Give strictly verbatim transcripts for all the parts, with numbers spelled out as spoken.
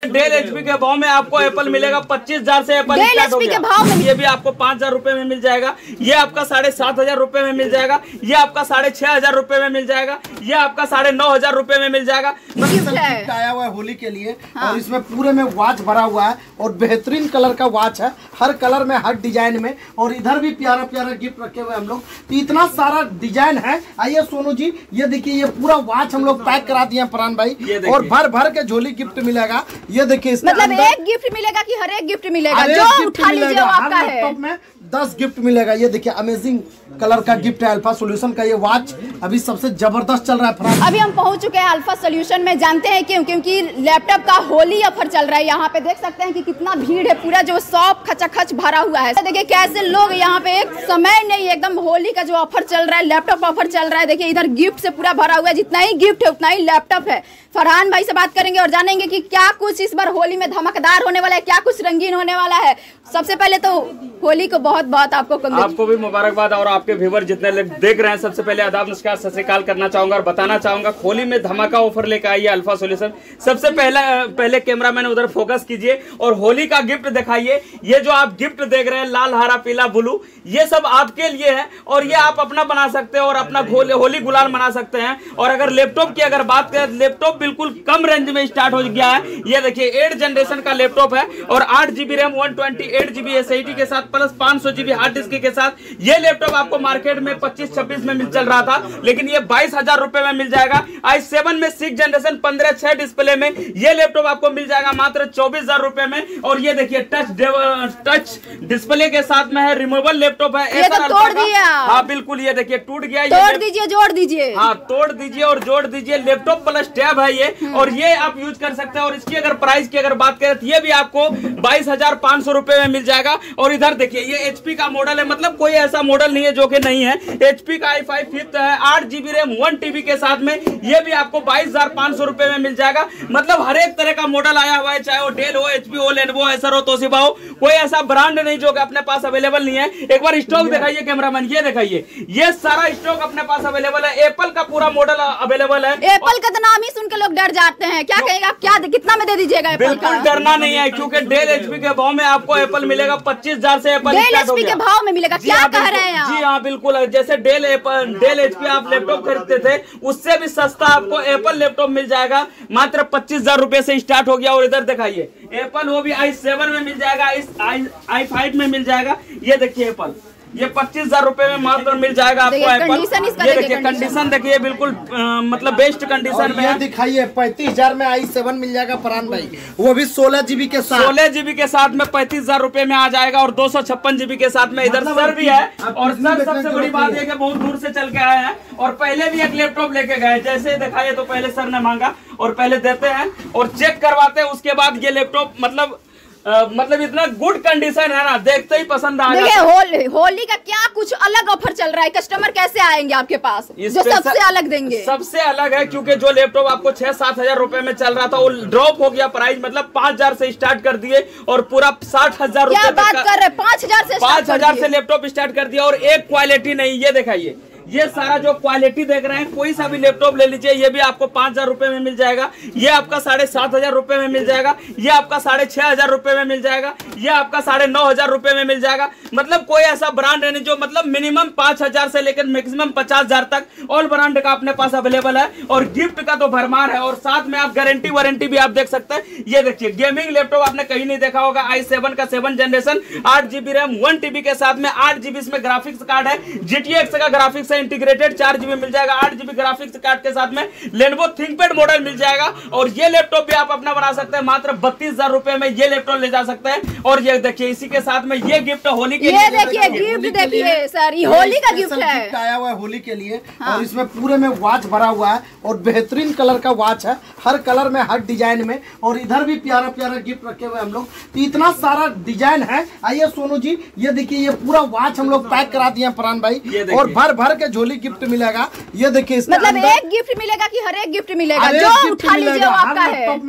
Dell HP के भाव में आपको एप्पल मिलेगा पच्चीस हजार से एप्पल स्टार्ट हो गया। भाव में ये भी आपको पाँच हजार रुपए में मिल जाएगा। ये आपका साढ़े सात हजार रुपए में मिल जाएगा। ये आपका साढ़े छह हजार रुपए में मिल जाएगा। ये आपका साढ़े नौ हजार रुपए में मिल जाएगा। गिफ्ट आया हुआ है होली के लिए। हाँ। और इसमें पूरे में वॉच भरा हुआ है और बेहतरीन कलर का वॉच है, हर कलर में हर डिजाइन में। और इधर भी प्यारा प्यारा गिफ्ट रखे हुए हम लोग। तो इतना सारा डिजाइन है। आइए सोनू जी, ये देखिए ये पूरा वॉच हम लोग पैक करा दिए हैं प्राण भाई, और भर भर के झोली गिफ्ट मिलेगा। ये देखिए मतलब एक गिफ्ट मिलेगा कि हर एक गिफ्ट मिलेगा? जो उठा लीजिए आपका है। में दस गिफ्ट मिलेगा। ये देखिए अमेजिंग कलर का गिफ्ट है अल्फा सॉल्यूशन का। ये वॉच अभी सबसे जबरदस्त चल रहा है। अभी हम पहुंच चुके हैं अल्फा सॉल्यूशन में। जानते हैं क्यों? क्योंकि लैपटॉप का होली ऑफर चल रहा है। यहाँ पे देख सकते हैं कि कितना भीड़ है, पूरा जो शॉप खचाखच भरा हुआ है। देखिए कैसे लोग यहाँ पे, एक समय नहीं, एकदम होली का जो ऑफर चल रहा है, लैपटॉप ऑफर चल रहा है। देखिए इधर गिफ्ट से पूरा भरा हुआ है। जितना ही गिफ्ट है उतना ही लैपटॉप है। फरहान भाई से बात करेंगे और जानेंगे कि क्या कुछ इस बार होली में धमाकेदार होने वाला है, क्या कुछ रंगीन होने वाला है। सबसे पहले तो होली को बहुत बहुत आपको आपको भी मुबारकबाद और आपके व्यूवर जितने लोग देख रहे हैं, सबसे पहले आदाब नमस्कार सत श्री अकाल करना चाहूंगा और बताना चाहूंगा होली में धमाका ऑफर लेकर आई है अल्फा सॉल्यूशन। सबसे पहला पहले कैमरामैन उधर फोकस कीजिए और होली का गिफ्ट दिखाइए। ये जो आप गिफ्ट देख रहे हैं लाल, हरा, पीला, ब्लू, ये सब आपके लिए है और ये आप अपना बना सकते हैं और अपना होली गुलाल बना सकते हैं। और अगर लैपटॉप की अगर बात करें, लैपटॉप बिल्कुल कम रेंज में स्टार्ट हो गया है। ये देखिए एट जनरेशन का लैपटॉप है और आठ GB RAM, one twenty eight GB S S D के साथ प्लस पांच सौ जीबी हार्ड डिस्क के साथ। ये लैपटॉप आपको मार्केट में पच्चीस छब्बीस में मिल चल रहा था, लेकिन ये बाईस हजार रुपए में मिल जाएगा। आई सेवन में सिक्स जनरेशन पंद्रह छह डिस्प्ले में ये लैपटॉप आपको मिल जाएगा मात्र चौबीस हजार रुपए में। और ये देखिए टच टच डिस्प्ले के साथ में है, रिमूवेबल लैपटॉप है। ये तो तोड़ दिया। हाँ बिल्कुल, ये देखिए टूट गया। तोड़ दीजिए, जोड़ दीजिए। हाँ तोड़ दीजिए और जोड़ दीजिए। लैपटॉप प्लस टैब है ये, और ये आप यूज कर सकते हैं। और इसकी अगर प्राइस की अगर बात करें तो ये भी आपको बाईस हजार पांच सौ रुपए में मिल जाएगा। और इधर देखिए ये एचपी का मॉडल है, मतलब कोई ऐसा मॉडल नहीं है जो कि नहीं है। एचपी का आई फाइव फिफ्थ है, आठ जीबी रैम, वन टीबी के साथ में। ये भी आपको बाईस हजार पांच सौ रुपए में मिल जाएगा। मतलब हर एक तरह का मॉडल आया हुआ है, चाहे वो डेल हो, एचपी हो, लेनोवो, एसर हो, तोशिबा हो। कोई ऐसा ब्रांड नहीं जो कि अपने पास अवेलेबल नहीं है। एक बार स्टॉक दिखाइए कैमरामैन, ये दिखाइए, ये सारा स्टॉक अपने पास अवेलेबल है। एप्पल का पूरा मॉडल अवेलेबल है। एप्पल का तो नाम ही सुन के लोग डर जाते हैं। क्या कहेगा, क्या कितना में दे दीजिएगा? बिल्कुल डरना नहीं है, क्योंकि डेल एचपी के भाव में आपको एप्पल मिलेगा पच्चीस हजार से एप्पल स्टार्ट हो गया। के भाव में मिलेगा? क्या कह रहे हैं? जी हाँ बिल्कुल, जैसे डेल एप्पल डेल एचपी आप लैपटॉप खरीदते थे उससे भी सस्ता आपको एप्पल लैपटॉप मिल जाएगा। मात्र पच्चीस हजार रुपए से स्टार्ट हो गया। और इधर दिखाइए एप्पल, वो भी आई सेवन में मिल जाएगा, इस आई फाइव में मिल जाएगा। ये देखिए एप्पल, ये पच्चीस हजार रुपए में मात्र मिल जाएगा आपको एप्पल। ये देखिए कंडीशन देखिए, बिल्कुल आ, मतलब बेस्ट कंडीशन में है। दिखाइए पैंतीस हजार में आई सेवन मिल जाएगा प्राण भाई, वो भी सोलह जीबी के साथ। सोलह जीबी के साथ में पैंतीस हजार रुपए में आ जाएगा और दो सौ छप्पन जीबी के साथ में। इधर सर भी है, और सर सबसे बड़ी बात है कि बहुत दूर से चल के आए हैं और पहले भी एक लैपटॉप लेके गए। जैसे दिखाइए तो पहले सर ने मांगा और पहले देते हैं और चेक करवाते हैं, उसके बाद ये लैपटॉप मतलब आ, मतलब इतना गुड कंडीशन है ना, देखते ही पसंद आ जाता है। होली, होली का क्या कुछ अलग ऑफर चल रहा है? कस्टमर कैसे आएंगे आपके पास जो सबसे अलग देंगे? सबसे अलग है, क्योंकि जो लैपटॉप आपको छह सात हजार रुपए में चल रहा था वो ड्रॉप हो गया प्राइस, मतलब पांच हजार से स्टार्ट कर दिए और पूरा साठ हजार रुपए बात कर रहे? पांच हजार से पांच हजार से लैपटॉप स्टार्ट कर दिया। और एक क्वालिटी नहीं, ये दिखाइए, ये सारा जो क्वालिटी देख रहे हैं, कोई सा भी लैपटॉप ले लीजिए, ये भी आपको पांच हजार रुपए में मिल जाएगा। ये आपका साढ़े सात हजार रुपए में मिल जाएगा। ये आपका साढ़े छह हजार रुपए में मिल जाएगा। ये आपका साढ़े नौ हजार रुपए में मिल जाएगा। मतलब कोई ऐसा ब्रांड नहीं जो मतलब मिनिमम पांच हजार से लेकर मैक्सिमम पचास हजार तक ऑल ब्रांड का अपने पास अवेलेबल है। और गिफ्ट का तो भरमार है, और साथ में आप गारंटी वारंटी भी आप देख सकते हैं। ये देखिए गेमिंग लैपटॉप आपने कहीं नहीं देखा होगा, आई सेवन का सेवन जनरेशन, आठ जीबी रैम, वन टीबी के साथ में, आठ जीबी इसमें ग्राफिक्स कार्ड है, जीटीएक्स का ग्राफिक्स इंटीग्रेटेड चार जीबी मिल जाएगा, आठ जीबी ग्राफिक्स कार्ड के साथ में। लेनोवो थिंकपैड मॉडल मिल जाएगा। और ये लैपटॉप भी आप अपना बना सकते हैं मात्र बत्तीस हजार रुपए में। ये लैपटॉप ले जा सकते हैं। और ये देखिए इसी के साथ में ये गिफ्ट होली के ये लिए देखिए गिफ्ट देखिए सर, ये होली का गिफ्ट है, गिफ्ट आया हुआ है होली के लिए। हाँ। और इसमें पूरे में वॉच भरा हुआ है और बेहतरीन कलर का वॉच है, हर कलर में हर डिजाइन में। और इधर भी प्यारा प्यारा गिफ्ट रखे हुए हम लोग। तो इतना सारा डिजाइन है। आइए सोनू जी, ये देखिए ये पूरा वॉच हम लोग पैक करा दिए हैं प्राण भाई, और भर भर के झोली गिफ्ट मिलेगा। ये देखिए मतलब एक गिफ्ट मिलेगा कि हर एक गिफ्ट मिलेगा? जो उठा लीजिए आपका है। में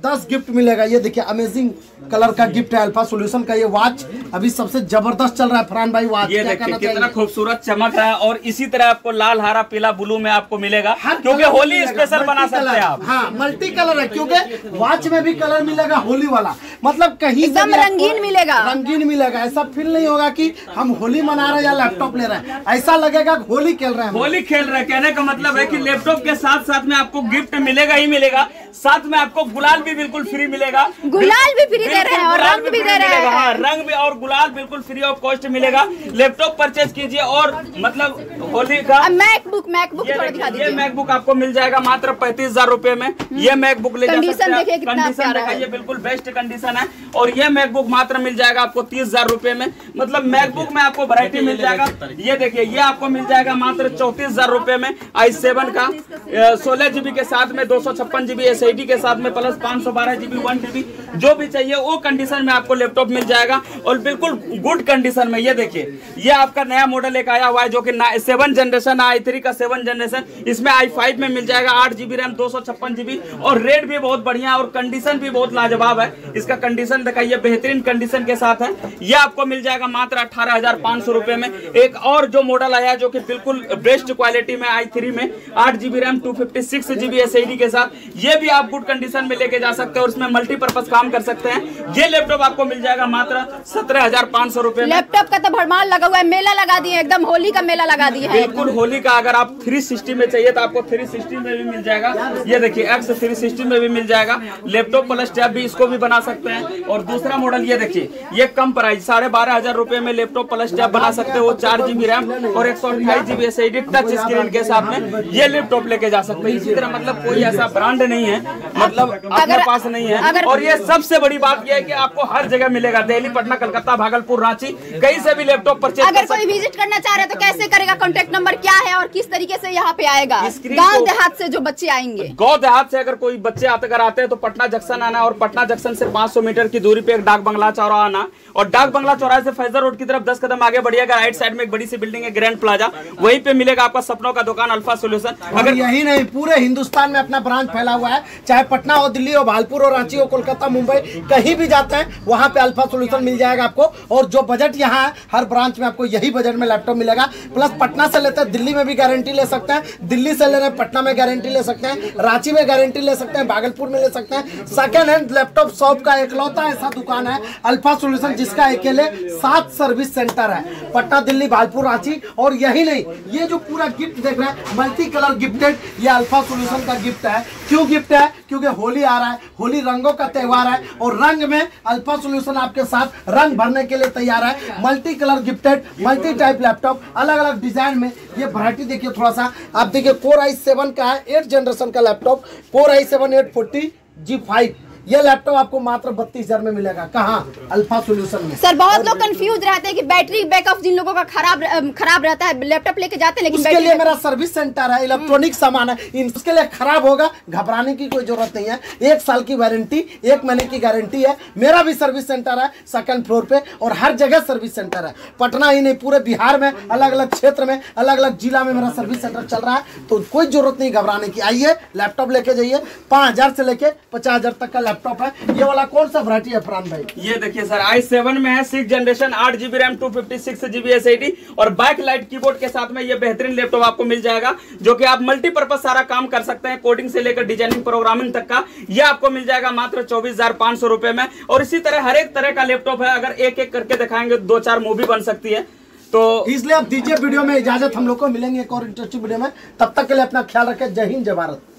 दस गिफ्ट मिलेगा। ये देखिए अमेजिंग कलर का गिफ्ट है अल्फा सॉल्यूशन का। ये वॉच अभी सबसे जबरदस्त चल रहा है फरहान भाई। वॉच ये देखिए कितना खूबसूरत चमक रहा है और इसी तरह आपको लाल, हरा, पीला, ब्लू में आपको मिलेगा, क्योंकि होली स्पेशल बना सकते हैं आप। हाँ, मल्टी कलर है, क्योंकि वॉच में भी कलर मिलेगा होली वाला, मतलब कहीं एकदम रंगीन मिलेगा, रंगीन मिलेगा। ऐसा फील नहीं होगा कि हम होली मना रहे हैं या लैपटॉप ले रहे हैं, ऐसा लगेगा होली खेल रहे हैं। होली खेल रहे हैं कहने का मतलब है कि लैपटॉप के साथ साथ में आपको गिफ्ट मिलेगा ही मिलेगा, साथ में आपको गुलाल भी बिल्कुल फ्री मिलेगा। गुलाल भी फ्री दे रहे हैं और रंग भी दे रहे हैं। हाँ, रंग भी और गुलाल बिल्कुल फ्री ऑफ कॉस्ट मिलेगा। लैपटॉप परचेज कीजिए और मतलब होली का मैकबुक मैकबुक थोड़ा दिखा दीजिए। ये मैकबुक आपको मिल जाएगा मात्र पैंतीस हजार रूपए में। ये मैकबुक ले जा सकते हैं। देखिए कितना प्यारा है, ये बिल्कुल बेस्ट कंडीशन है। और ये मैकबुक मात्र मिल जाएगा आपको तीस हजार रूपए में। मतलब मैकबुक में आपको वैरायटी मिल जाएगा। ये देखिए ये आपको मिल जाएगा मात्र चौतीस हजार रूपए में। आई सेवन का सोलह जीबी के साथ में दो सौ छप्पन जीबी एस आई डी के साथ में प्लस पाँच सौ बारह जीबी वन टीबी जो भी चाहिए वो कंडीशन में आपको लैपटॉप मिल जाएगा और बिल्कुल गुड कंडीशन में। ये देखिए ये आपका नया मॉडल एक आया हुआ है जो कि सेवन जनरेशन आई थ्री का सेवन जनरेशन। इसमें आई फाइव में मिल जाएगा आठ जीबी रैम दो सौ छप्पन जीबी और रेट भी बहुत बढ़िया है और कंडीशन भी बहुत लाजवाब है। इसका कंडीशन दिखाइए बेहतरीन कंडीशन के साथ है। ये आपको मिल जाएगा मात्र अठारह हजार पाँच सौ रुपए में। एक और जो मॉडल आया जो कि बिल्कुल बेस्ट क्वालिटी में आई थ्री में आठ GB RAM two fifty six GB S S D के साथ, ये भी आप गुड कंडीशन में लेके जा सकते हैं और उसमें मल्टीपर्पज काम कर सकते हैं। ये लैपटॉप आपको मिल जाएगा मात्र सत्रह हजार पाँच सौ रुपए में। लैपटॉप का तो भरमार लगा हुआ है, मेला लगा दिए, एकदम होली का मेला लगा दिया है। बिल्कुल होली का। अगर आप थ्री सिक्सटी में चाहिए तो आपको थ्री सिक्सटी में भी मिल जाएगा। ये देखिए एक्स थ्री सिक्सटी में भी मिल जाएगा। लैपटॉप प्लस टैब भी इसको भी बना सकते हैं। और दूसरा मॉडल ये देखिए ये कम प्राइस साढ़े बारह हजार रुपए में लैपटॉप प्लस टैब बना सकते हो। चार जीबी रैम और एक सौ अट्ठाईस GB S S D touch screen के साथ में ये लैपटॉप लेके जा सकते हैं। इसी तरह मतलब कोई ऐसा ब्रांड नहीं है मतलब अपने पास नहीं है। और ये सबसे बड़ी बात यह है कि आपको हर जगह मिलेगा, दिल्ली, पटना, कलकत्ता, भागलपुर, रांची, कहीं से भी लैपटॉप परचेज। अगर कोई विजिट करना चाह रहे हैं तो कैसे करेगा, कॉन्टेक्ट नंबर क्या है और किस तरीके से यहाँ पे आएगा? गांव देहात से जो बच्चे आएंगे, गांव देहात से अगर कोई बच्चे अगर आते हैं तो पटना जंक्शन आना और पटना जंक्शन से पाँच सौ मीटर की दूरी पे एक डाक बंगला चौराहा आना और डाक बंगला चौराहे से फैजर रोड की तरफ दस कदम आगे बढ़िएगा, राइट साइड में एक बड़ी सी बिल्डिंग है ग्रैंड प्लाजा, वहीं पे मिलेगा आपका सपनों का दुकान अल्फा सॉल्यूशन। अगर यही नहीं पूरे हिंदुस्तान में अपना ब्रांच फैला हुआ है, चाहे पटना हो, दिल्ली हो, भागलपुर हो, रांची हो, कोलकाता, मुंबई, कहीं भी जाते हैं वहां पे अल्फा सॉल्यूशन मिल जाएगा आपको। और जो बजट यहाँ है हर ब्रांच में आपको यही बजट में लैपटॉप मिलेगा। प्लस पटना से लेते हैं दिल्ली में भी गारंटी ले सकते हैं, दिल्ली से ले रहे हैं पटना में गारंटी ले सकते हैं, रांची में गारंटी ले सकते हैं, भागलपुर में ले सकते हैं। सेकेंड हैंड लैपटॉप शॉप का एकलौता ऐसा दुकान है अल्फा सॉल्यूशन जिसका अकेले सात सर्विस सेंटर है पटना, दिल्ली, भागलपुर, रांची। और यही नहीं, ये जो पूरा गिफ्ट देख रहे हैं मल्टी कलर गिफ्टेड, ये अल्फा सॉल्यूशन का गिफ्ट है। क्यों गिफ्ट है? क्योंकि होली आ रहा है, होली रंगों का त्योहार है और रंग में अल्फा सॉल्यूशन आपके साथ रंग भरने के लिए तैयार है। Multi colour gifted, multi type laptop, अलग अलग डिजाइन में। ये वैरायटी देखिए थोड़ा सा, आप देखिए कोर आई सेवन का है, एट जनरेशन का laptop, core i seven eight forty G five. ये लैपटॉप आपको मात्र बत्तीस हजार में मिलेगा। कहाँ? अल्फा सॉल्यूशन में। सर बहुत लोग कंफ्यूज रहते हैं कि बैटरी बैकअप जिन लोगों का खराब खराब रहता है, लैपटॉप लेके जाते हैं लेकिन उसके लिए मेरा सर्विस सेंटर है, इलेक्ट्रॉनिक सामान है, इसके लिए खराब होगा घबराने की कोई जरूरत नहीं है। एक साल की वारंटी, एक महीने की गारंटी है। मेरा भी सर्विस सेंटर है सेकंड फ्लोर पे और हर जगह सर्विस सेंटर है। पटना ही नहीं पूरे बिहार में अलग अलग क्षेत्र में अलग अलग जिला में मेरा सर्विस सेंटर चल रहा है। तो कोई जरूरत नहीं घबराने की। आइए लैपटॉप लेके जाइए। पाँच हजार से लेके पचास हजार तक का लैपटॉप है। ये वाला कौन सा वैरायटी है फरहान भाई? ये देखिए सर आई सेवन में है, सिक्स जनरेशन, आठ GB RAM, two fifty six GB S S D और बैक लाइट कीबोर्ड के साथ में ये बेहतरीन लैपटॉप आपको मिल जाएगा जो कि आप मल्टीपर्पज सारा काम कर सकते हैं, कोडिंग से लेकर डिजाइनिंग प्रोग्रामिंग तक का। ये आपको मिल जाएगा मात्र चौबीस हजार पाँच सौ रुपए में। और इसी तरह हर एक तरह का लैपटॉप है, अगर एक एक करके दिखाएंगे दो चार मूवी बन सकती है। तो इसलिए आप दीजिए वीडियो में इजाजत, हम लोग को मिलेंगे एक और इंटरेस्टिंग वीडियो में। तब तक के लिए अपना ख्याल रखें। जय हिंद, जय भारत।